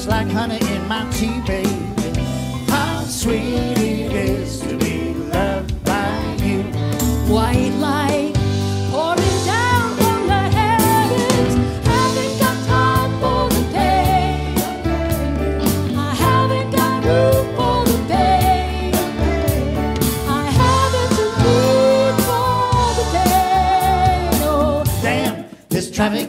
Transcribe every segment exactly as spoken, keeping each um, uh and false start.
just like honey in my tea, baby. How sweet it is to be loved by you. White light pouring down from the heavens. Haven't got time for the pain. I haven't got room for the pain. I haven't the need for the pain. Oh, damn this traffic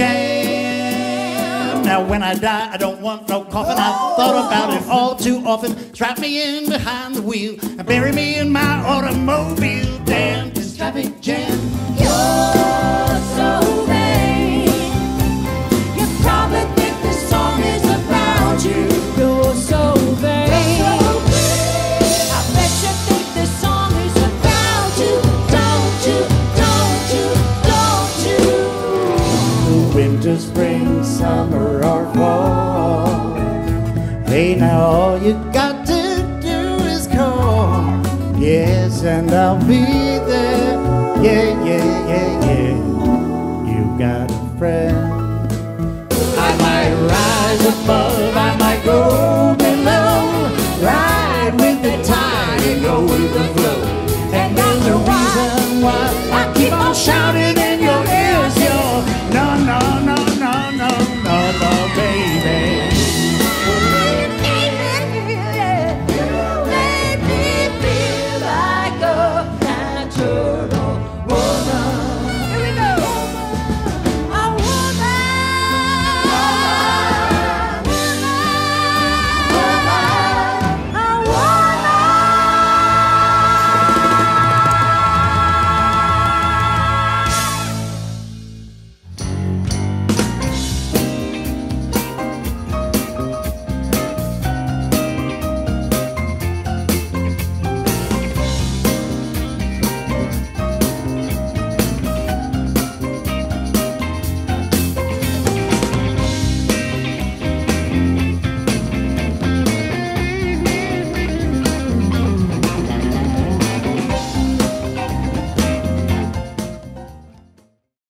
jam. Now when I die, I don't want no coffin. I've thought about it all too often. Strap me in behind the wheel and bury me in my automobile. Damn this traffic jam. you're so vain. You probably think this song is about you. You're so vain. I bet you think this song is about you. Don't you, don't you, don't you? Winter, spring, summer, or fall. Hey, now all you got to do is call. Yes, and I'll be there. Yeah, yeah, yeah, yeah. You got a friend. I might rise above